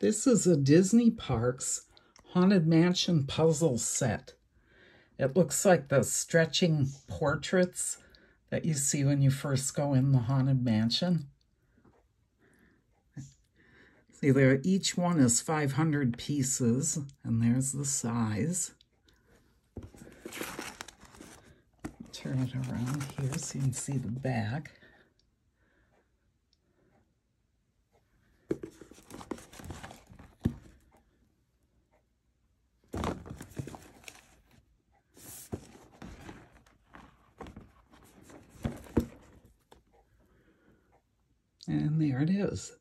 This is a Disney Parks Haunted Mansion puzzle set. It looks like the stretching portraits that you see when you first go in the Haunted Mansion. See, each one is 500 pieces, and there's the size. Turn it around here so you can see the back. And there it is.